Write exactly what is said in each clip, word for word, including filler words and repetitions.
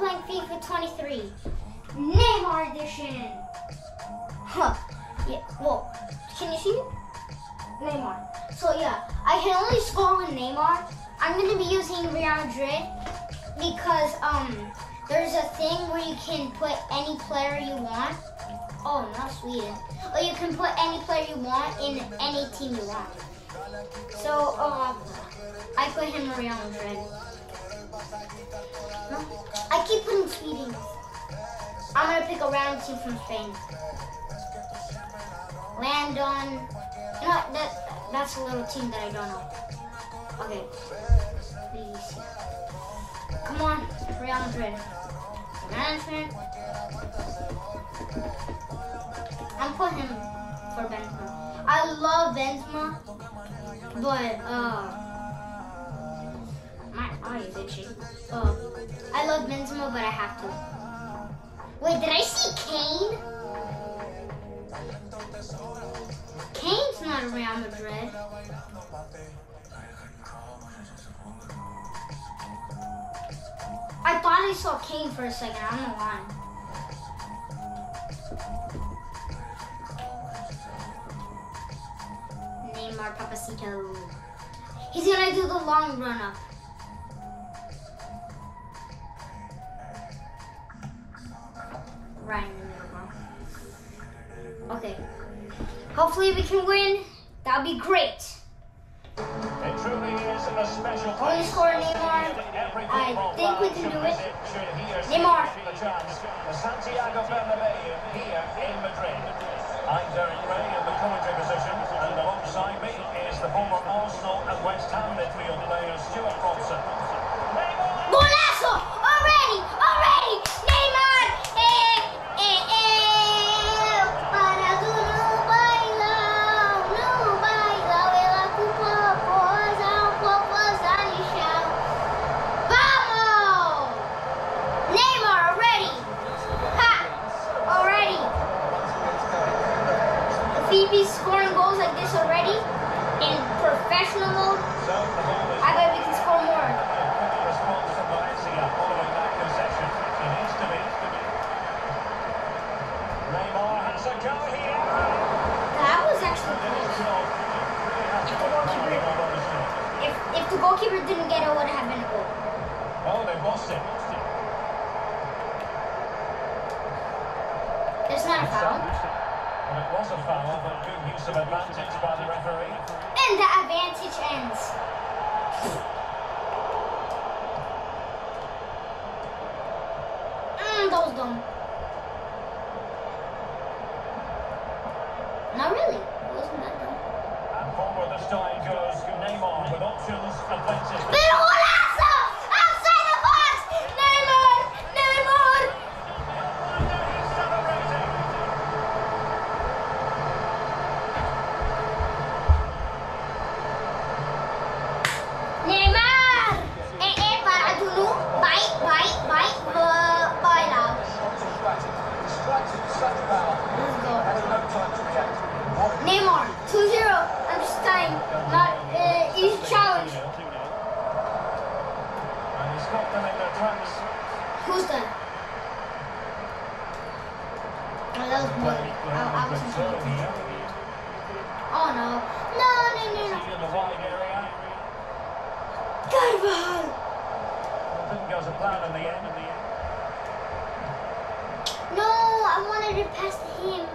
playing FIFA twenty-three. Neymar edition. Huh. Yeah, well, can you see it? Neymar. So yeah, I can only score with Neymar. I'm gonna be using Real Madrid because um there's a thing where you can put any player you want. Oh, not Sweden. Or you can put any player you want in any team you want. So um I put him in Real Madrid. No, I keep putting Sweden. I'm gonna pick a random team from Spain. Land on. You know what? That that's a little team that I don't know. Okay. Please. Come on, Real Madrid. Management. I'm putting him for Benzema. I love Benzema, but uh, my eye is itchy. Uh, I love Benzema, but I have to. Wait, did I see Kane? Kane's not a Real Madrid. I thought I saw Kane for a second. I don't know why. Neymar Papacito. He's gonna do the long run up. Right in the middle, bro. Okay. Hopefully we can win. That'll be great. It truly is a special Only score Neymar. I think we can do it. Neymar. The Santiago Bernabeu here in Madrid. I'm Derek Ray in the commentary position, and alongside me is the former Arsenal and West Ham midfield player Stuart Robson. Neymar! Golazo! Already! Already! Neymar! Eh, eh, eh. Para tu no baila, no baila, ela com poposa, poposa no chão. Vamos! Neymar already! Ha! Already! If he be scoring goals like this already in professional mode, I bet we can score more. That was actually close. If the goalkeeper, if, if the goalkeeper didn't get it, it would have been a goal. Oh, they've lost it. There's not a foul. Well, it was a foul, but good use of advantage by the referee. And the advantage ends. Mmm, that was dumb. Not really. It wasn't that dumb. And forward this time goes Neymar with options and places. Pero golazo! Outside the box! Neymar! Neymar! He's celebrating. Neymar! Eh, eh, para dulu. Baik, baik, baik. Be- Baiklah. Let's go. Neymar, two zero. I'm just dying. Not, uh, easy challenge. And he's got them in their tracks. Who's that? Oh, that was bloody. I, I wasn't paying attention. Oh, no. No, no, no, no. In the wide area. Carvajal! Didn't go as a plan in the end. In the end. No, I wanted to pass to him.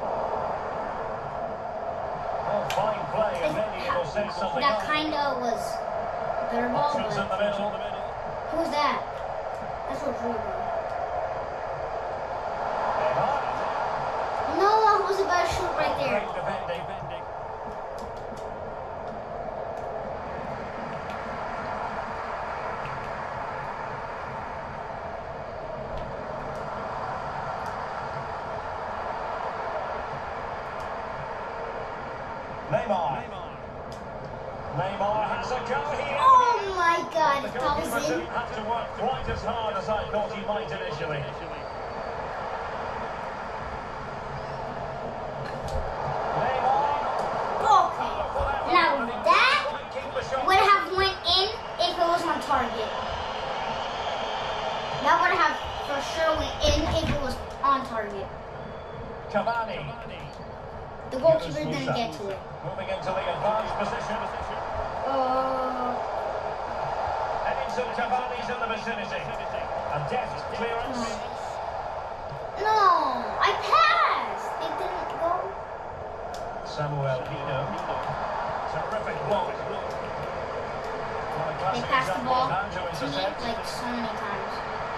Oh, fine play, and then he will send something That up. kind of was better ball, Options in the but middle. who's that? That's Rodrigo. Neymar. No, I was about to shoot right there. Great defending. Neymar. Neymar has a go here. Oh my God, The if that was goalkeeper in. didn't have to work quite as hard as I thought he might initially. Neymar. Okay. Now that would have went in if it was on target. That would have sure went in if it was on target. Cavani. The goalkeeper didn't get to it. Moving into the advanced position. Uh, Edinson Cavani's in the vicinity. A deft clearance. no, I passed. It didn't go. Samuel Hino. Terrific block. They passed the ball to me like so many times.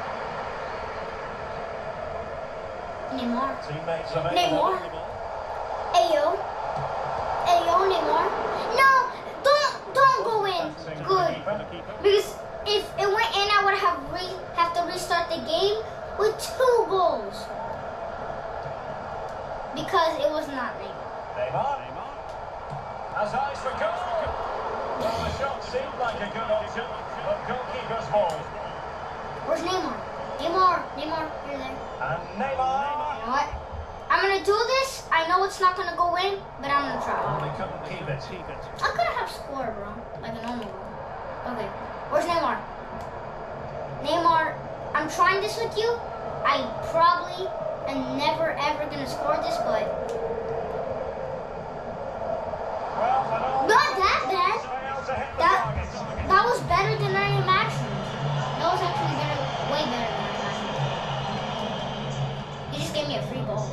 Neymar. Teammates Neymar. Ayo. Ayo, Neymar. No, don't don't go in. Good. Because if it went in, I would have re have to restart the game with two goals. Because it was not Neymar. Neymar. Has eyes for goal. Well, the shot seemed like a good option, but goalkeeper's ball. Where's Neymar? Neymar, Neymar, you're there. And Neymar. You know what? I'm gonna do this. I know it's not gonna go in, but I'm gonna try. Oh, they couldn't keep it. I could have scored, bro. Like a normal one. Okay. Where's Neymar? Neymar, I'm trying this with you. I probably am never ever gonna score this, but not that bad. That that was better than I imagined. That was actually better, way better than I imagined. He just gave me a free ball.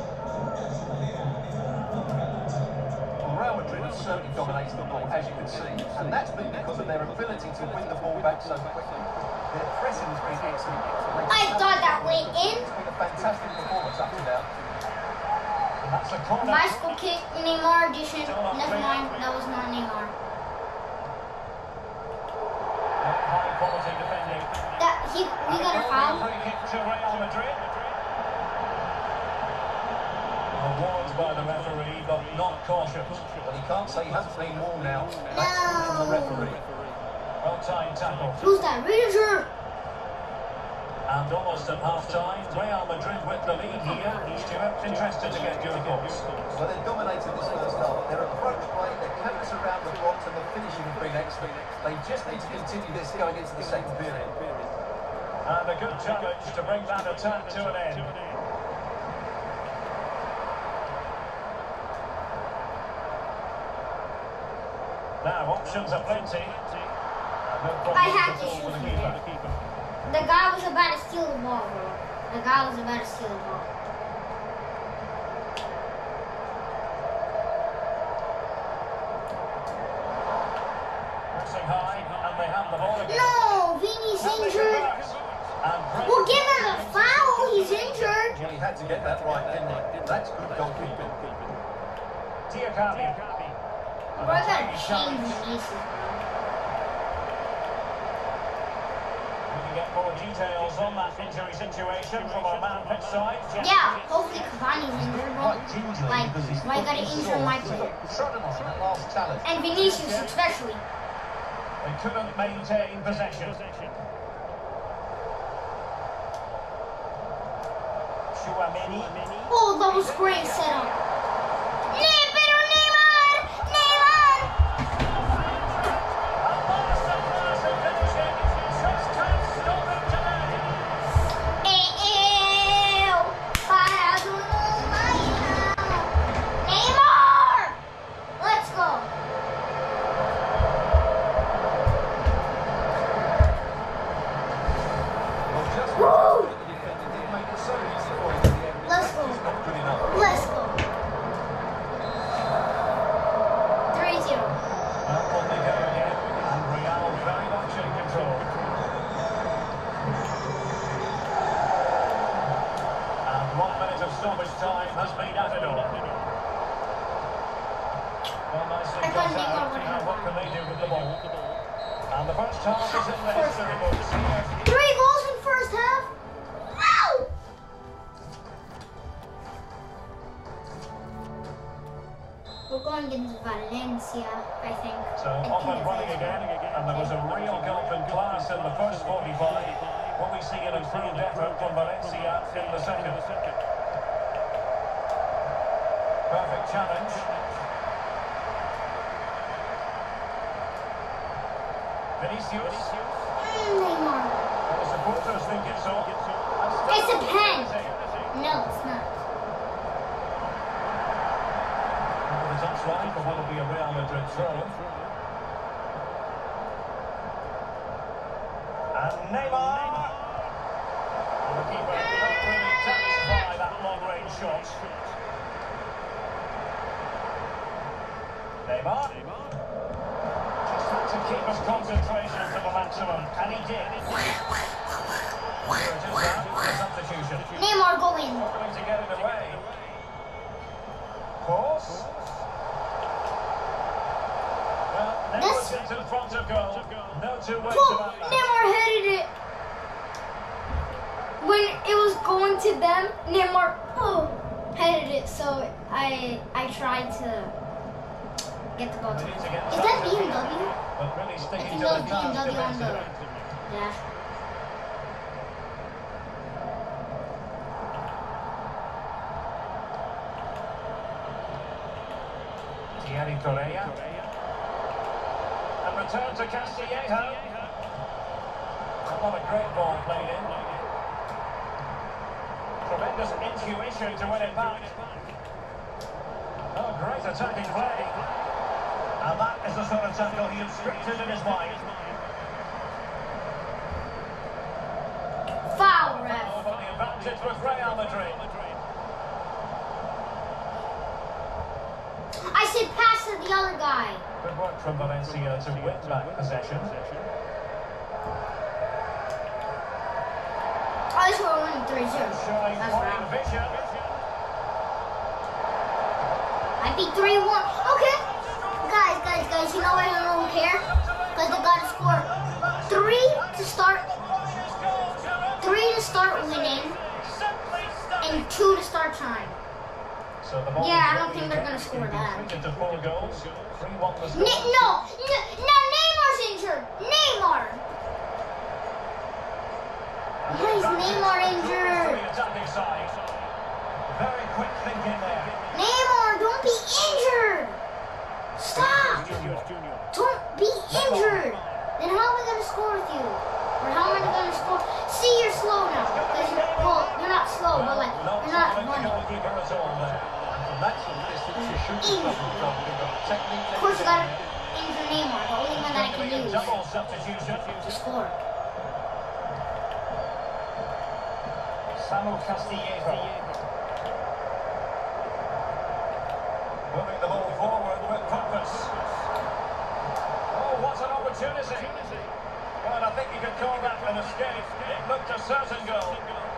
Well, Real Madrid have certainly dominated the ball, as you can see, and that's been because of their ability to win the ball back so quickly. Their pressing has been excellent. I thought that went in. It's been a fantastic performance up to now. That's a corner. Bicycle kick, Neymar edition. Never mind, that was not Neymar. High quality defending. That he, we got a foul. Free kick to Real Madrid. Awards by the referee, but not cautious. But he can't say he hasn't been warned now. That's No. the referee. Well timed tackle. Who's that? Ranger. And almost at half time, Real Madrid with the lead here. Stuart, interested to get your thoughts. Well, they've dominated this first half. Their approach play, their cadence around the box, and the finishing have been excellent. They just need to continue this going into the second period. And a good challenge to bring that attack to an end. Now, options are plenty. And no problem I had at to all shoot for the from keeper. there. The guy was about to steal the ball, bro. The guy was about to steal the ball. Pressing high, and they have the ball again. No, Vini's And they injured. reverse. And great- We'll give him a foul. He's injured. Well, he had to get that right, didn't he? That's good goalkeeping. Diakami. Bro, I gotta change Vinicius, bro. We can get more details on that injury situation from our man pitch side. Jeff. Yeah, hopefully Cavani's injured, bro. Quite gingerly Like, because he's why you gotta injure my player? trodden on that last challenge. And Vinicius especially. They couldn't maintain possession. Chouameni. Oh, that was great setup. Nee, pero Neymar! Neymar! A masterclass of finishing. Just can't stop it today. Eu, parado no Miami. Neymar! Let's go. Well, just Woo! the defender did make it so easy for him at the end. Let's go. It's not good enough. Let's go. three zero. Up on they go again. And Real very much in control. And one minute of stoppage time has been added on. Well, nicely I got thought Neymar out. would Now have what can they do with the ball? And the first half is in the First history half. books here. Three goals in first half? Wow! We're going against Valencia, I think. So I off think and it's running this again, one. and there was a real gulf in class in the first forty-five. What we see an improved effort from Valencia in the second. Perfect challenge. Vinicius. Mm, Neymar. The supporters think it's on. It's a pen. No, it's not. The touchline for what will be a Real Madrid throw. And Neymar. The keeper not really satisfied by that long-range shot. Neymar. Just had to keep his concentration to the maximum, and he did. Here it is now, the substitution. Neymar, go in. Struggling to get it away. Course. Well, Neymar gets in front of goal. No two ways Cool. about that. Neymar headed it. When it was going to them, Neymar oh, headed it. So I I tried to get the ball to him. Is that B M W? But really I sticking think to that the was B M task W on the defensively. dash. Thierry Correa. And return to Castillejo. What a great ball played in. Tremendous intuition to win it back. Oh, great attacking play. And that is the sort of tackle he had scripted in his mind. Foul, ref. Oh, but the advantage with Real Madrid. I said pass to the other guy. Good work from Valencia to win back possession. Oh, this we're winning three zero. Showing That's fine round. vision. Might be three one. Okay. Guys, guys, guys, you know what? I don't care. Because they got to score three to start. Three to start winning. And two to start time. So the ball Yeah, I is don't think they're ready. gonna score that. Treated to four goals. three one the score. Ne- no, no, no, Neymar's injured. Neymar. Why is Neymar injured? The attacking side. Very quick thinking there. Neymar, don't be injured. Stop. Don't be injured. Then how am I going to score with you? Or how am I going to score? See, you're slow now. Because you're, well, you're not slow, but like, you're not running. Of course, you got to injure Neymar. The only one that I can use Double substitution. to score. Samba Castillejo. Moving the ball forward with purpose. Oh, what an opportunity. Well, I think you could call that an escape. It looked a certain goal.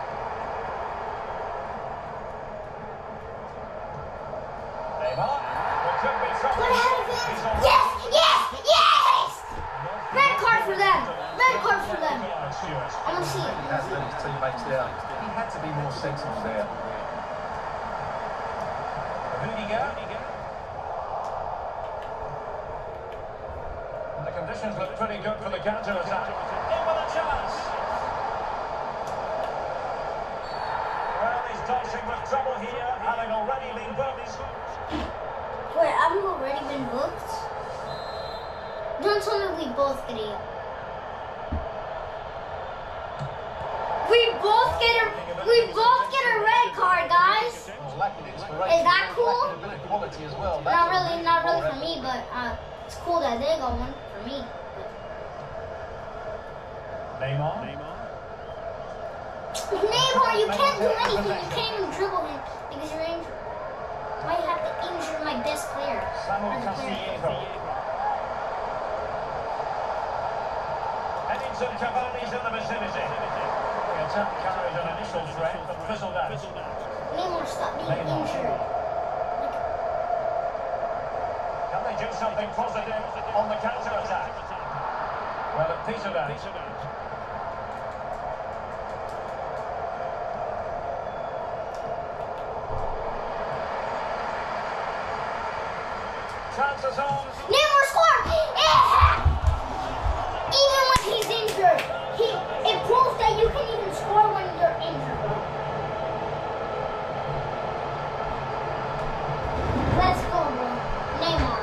Neymar. There could be trouble. What happened? He's all Yes, right. yes, yes! Red card for them. Red card for them. Stuart. I want to see it. He has let his teammates down. He had to be more sensible there. Rudiger. And the conditions look pretty good for the counter-attack. In with a chance. Well, he's dodging with trouble here, having already been booked. Wait, I've already been booked? Don't tell me we both get it. We both get a we both get a red card, guys. Is that cool? Not really, not really for me, but uh, it's cool that they got one for me. Neymar. Neymar, you can't do anything. You can't even dribble him because you're injured. Why you have to injure my best player? Samba As a player. Castillejo. Edinson Cavani's in the vicinity. The attack carried an initial threat, but fizzled out. Neymar, stop being Neymar. injured. Can they do something positive on the counter-attack? Well, it petered out. Chances on. Neymar scored! Even when he's injured, he it proves that you can even score when you're injured. Let's go, bro. Neymar.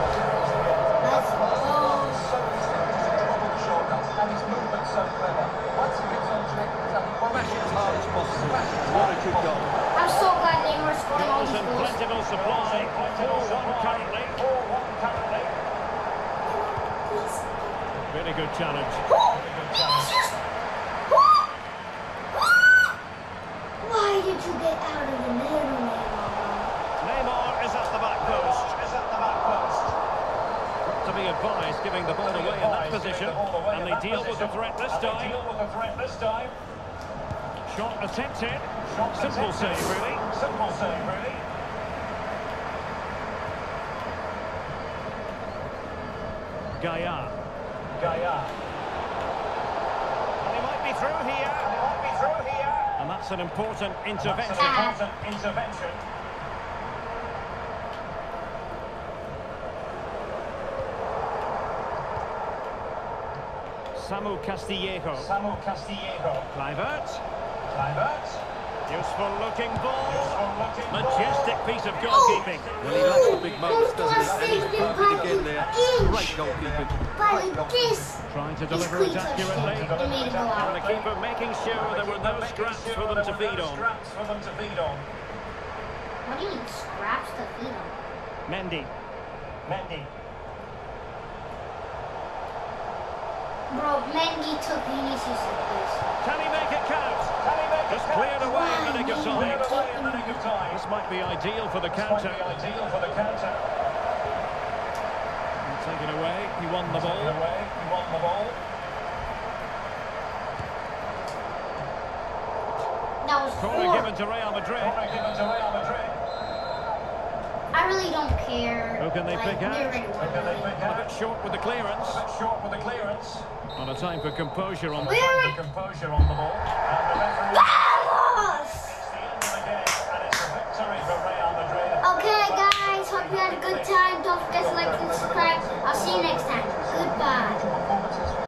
Let's go. And his movement so clever. Really good challenge. Why did you get out of the middle, Neymar? Neymar is at the back post. Is at the back post. To be advised, giving the ball away in that position, and they deal with the threat this time. Deal with the threat this time. Shot attempted. Shot Simple attempted. save, really. Simple save, really. Gaia. Gaia. And he might be through here. They might be through here. And that's an important That's intervention. an important intervention. Samu Castillejo. Samu Castillejo. Kluivert. Kluivert. Useful looking ball. Useful looking ball. Majestic piece of goalkeeping. Well, he likes the big moments, doesn't he? And he's perfect again there. Great goalkeeping. But this Trying to is deliver clean it touch accurately. it and made it go And the out. keeper making sure there were no scraps for them to feed on. Scraps for them to feed on. What do you mean scraps to feed on? Mendy. Mendy. Bro, Mendy took Vinicius' place. Can he make it count? Can he make it Just count? cleared away in the nick of time. Cleared away in the nick of time. This might be ideal for the This might counter. be ideal for the counter. Taken away, he won the Taken ball. away, he won the ball. That was Corner four. given to Real Madrid. Corner given to Real Madrid. I really don't care. Who can they like, pick out? they already Who won. can they pick A out? bit short with the clearance. A bit short with the clearance. Not a time for composure on the Where- The composure on the ball. And the referee. Vamos! It's the end of the game, and it's a victory for Real Madrid. Okay, guys, hope you had a good time. Don't forget to like and subscribe. I'll see you next time.